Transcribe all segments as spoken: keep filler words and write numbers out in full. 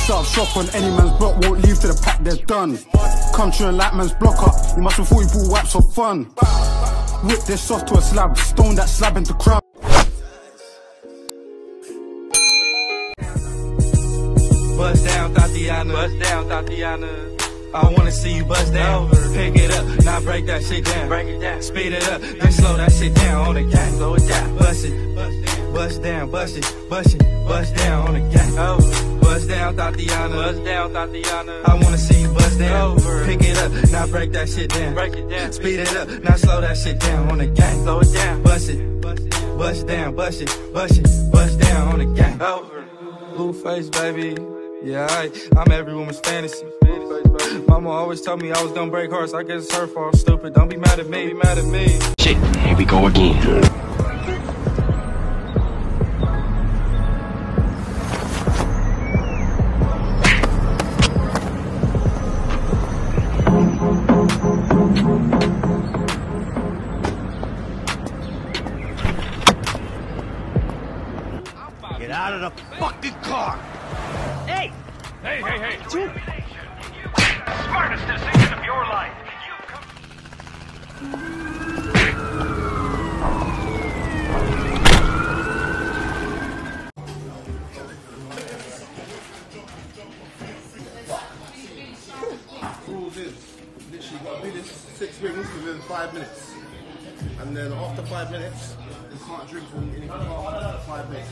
Shut up shop on any man's block, won't leave till the pack they're done. Come to and light man's block up, you must have thought you bought wipes of fun. Whip this soft to a slab, stone that slab into crowd. Bust down, Tatiana. Bust down, Tatiana. I wanna see you bust down. Pick it up, now break that shit down. Break it down. Speed it up, then slow that shit down on the gang. Slow it down. Bust it, bust down, bust it, bust it, bust down on the gang. Over. Bust down, Tatiana. Bust down, Tatiana. I wanna see you bust down. Over. Pick it up, now break that shit down. Break it down. Speed it up, now slow that shit down on the gang. Slow it down. Bust it, bust down, bust it, bust it, bust down on the gang. Over. Blue face, baby. Yeah, I, I'm every woman's fantasy. Mama always told me I was gonna break hearts. I guess it's her fault. Stupid. Don't be mad at me. Be mad at me. Shit, here we go again. Get out of the fucking car! Hey! Hey, hey, hey! You... Smartest decision of your life! You come... Rules is, literally got to do this six rings within five minutes. And then after five minutes, you can't drink from anything after five minutes.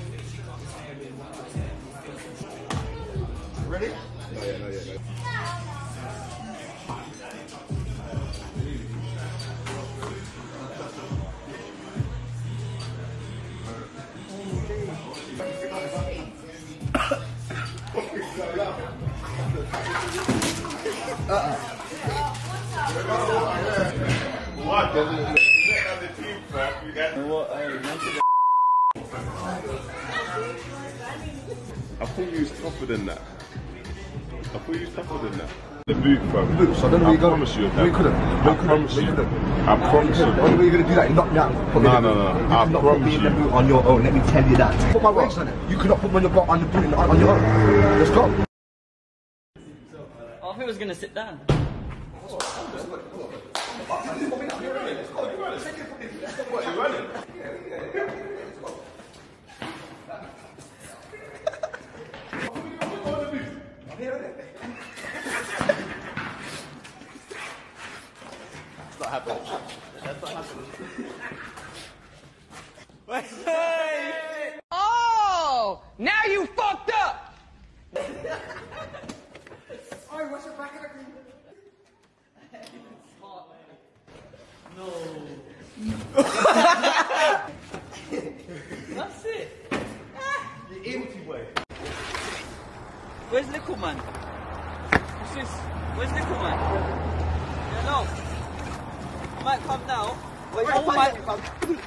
Ready? No, yeah, no, yeah, no. Uh-uh. What? I thought you was tougher than that. I thought you was tougher than that. The boot, bro. Boots, I don't know where you go. I promise you. No, you couldn't. I No, promise you. you couldn't. I promise you. The only way you're going to do that is knock me out. Put me No, in the no, boot. no. You I cannot put promise me in the you. boot on your own. Let me tell you that. Put my weights on it. You cannot put me on your, on the boot on, on your own. Let's go. Oh, I think I was going to sit down. What, you running? That's not happening. That's not happening. Wait, wait. Oh! Now you fucked up! Oh, what's your back of the... No. That's it. You empty boy. Where's Little Man? What's this? Where's Little Man? Yeah, no. I might come now. Wait, Wait, oh my... come.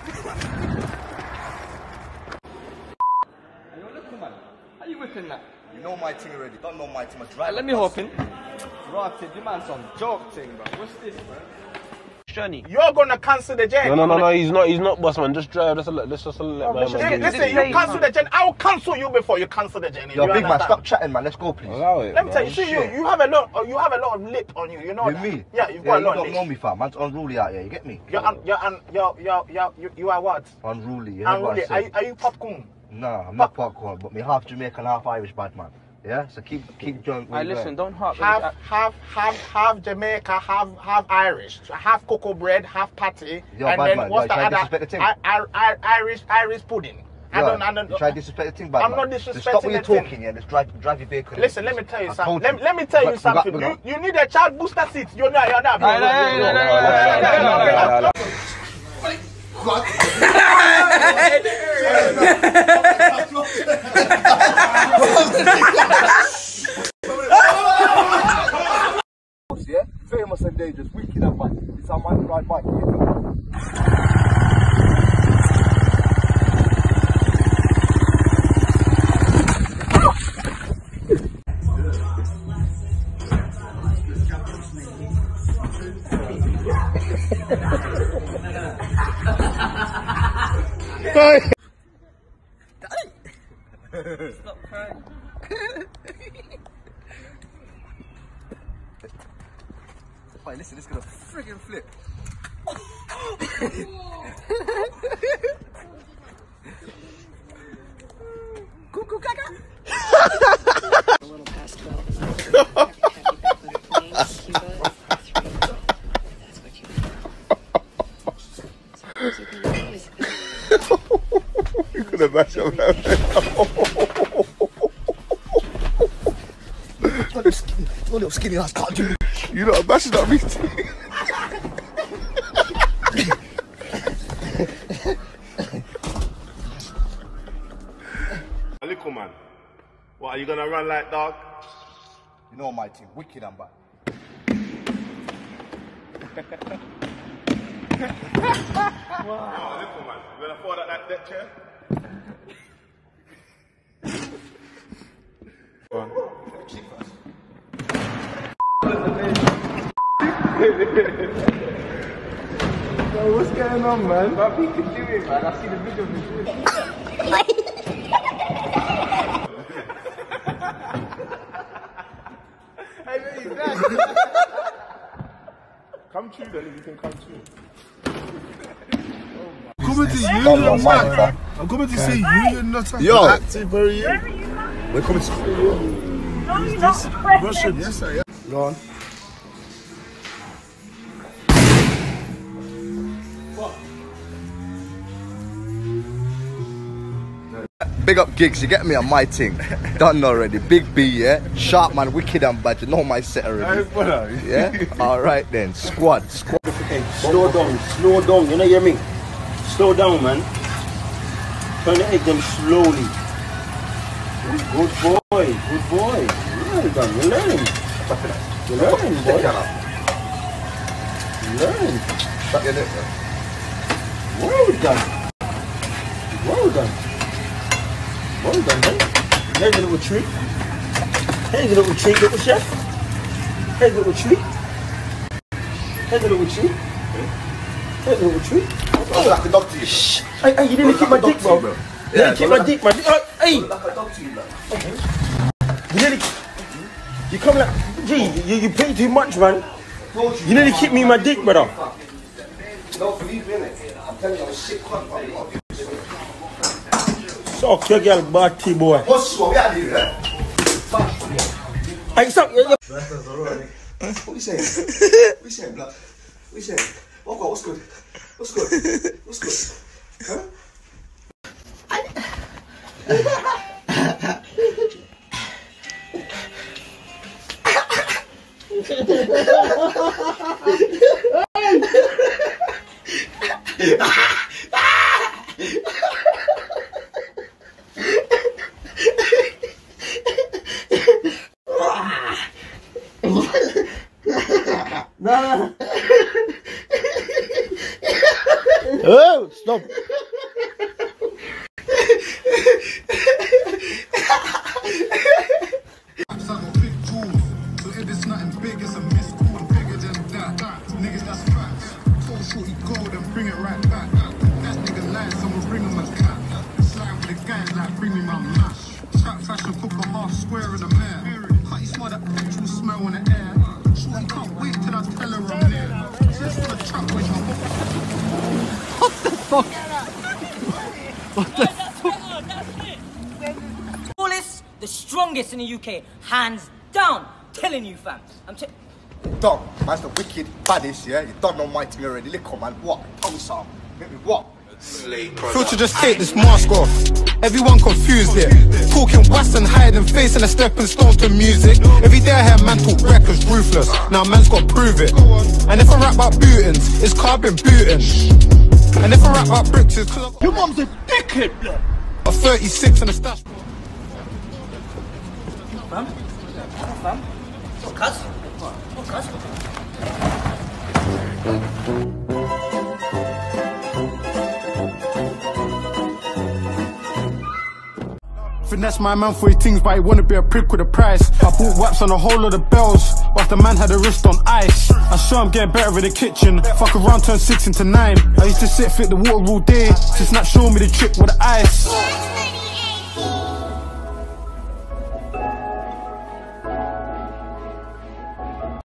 Yo, Little Man. How you whipping that? You know my thing already. Don't know my thing. Right, let me hop in. Right, you man some joke thing, bro. What's this, bro? Johnny. You're gonna cancel the journey. No, no, no, no, he's not, he's not, boss man. Just drive, let's let, let's just let Oh, my listen, man. listen, you cancel the journey. I'll cancel you before you cancel the journey. Yo, You big man, understand? stop chatting, man. Let's go, please. Allow it, Let me bro. tell you, see you, you have a lot, you have a lot of lip on you. You know With that? me? Yeah, you've Yeah, got you a lot don't of know lip. me, fam. Man's unruly out here. You get me? You're, un, you're, un, you're, you're, you're, you, you are what? Unruly. You heard what I Unruly. Are, you- said? are you popcorn? Nah, I'm not popcorn, but me half Jamaican, half Irish, bad man. Yeah, so keep keep drunk. Alright, listen, don't harp. Half, half, half, half Jamaica, half, half Irish, half cocoa bread, half patty, Yo, and bad then man, what's yo, the try other? disrespect the thing. I, I, I, Irish, Irish pudding. I Yo, don't, I don't. you try to disrespect the thing, bad I'm man. not Just disrespecting stop what you're the thing. talking, yeah. Just drive, drive your vehicle. Listen, let me tell you I something. told Let, you. let me tell you But- something. but- You, you need a child booster seat. You're not, you're not. Aye, aye, aye, aye, aye, Yeah, famous and dangerous, wicked and bad. It's how man ride bike. Stop crying. Wait, listen, this is gonna friggin' flip. Cuckoo caca. A little past twelve. Have you been on a plane, Cuba, three. That's what you want. You're gonna mash up that. One little skinny ass can't do. You're not mashing up me. Little man, what are you gonna run like dog? You know my team, wicked and bad. Wow. Little man, you gonna fall out that deck chair? Go on. Yo, what's going on, man? But he can do it, man. I see the video of him doing it. Hey, he's dead. Come true then, if you can come true. I'm coming to you, you nutter. I'm coming to see you, you nutter. Yo. Active, very you. We're coming to see you. No, you're not. Russian, yes, I am. Go on. Big up Gigs, you get me on my thing. Done already. Big B, yeah? Sharp man, wicked and bad. You know my set already. Yeah? Alright then. Squad. Squad. Slow down, slow down, you know what I mean? Slow down, man. Turn the egg them slowly. Good boy, good boy. Well done, you're learning. You're learning, boy. You're learning. Well done. Well done. Well done, man. Here's a little treat. Here's a little treat, little chef. Here's a little treat. Here's a little treat. Here's a little treat. Oh, like a dog to you. Shh. Hey, hey, you didn't keep my dick, bro. You didn't keep my dick, man. Hey. Like a dog to you, man. You nearly. You come like. Gee, you, you play too much, man. You nearly keep me my dick, brother. No, believe me, innit? I'm telling you, I'm a shit cunt, man. Suck your girl, batty boy. What's what we are doing, eh? Hey, suck your. What you saying? What you saying, blood? What you saying? Oh God, what's good? What's good? What's good? Huh? No. Oh, stop. The strongest in the U K, hands down. Telling you, fam. I'm t Dog, man's the wicked baddest, yeah? You don't know my team already. Lick on, man. What? Tell me something. Make me what? Filter, just take this mask off. Everyone confused it. Talking Western, hiding face and a stepping stone to music. Every day I hear man talk records ruthless. Now man's got to prove it. And if I rap about bootins, it's carbon bootin'. And if I rap about bricks, it's cause your mum's a dickhead, blood. A thirty-six and a stash. Fam? Fam? What, cuz? What, cuz? Finesse my man for his things, but he wanna be a prick with a price. I bought waps on a whole lot of bells, whilst the man had a wrist on ice. I saw him getting better in the kitchen. Fuck around, turn six into nine. I used to sit fit the water all day, to snap show me the trick with the ice.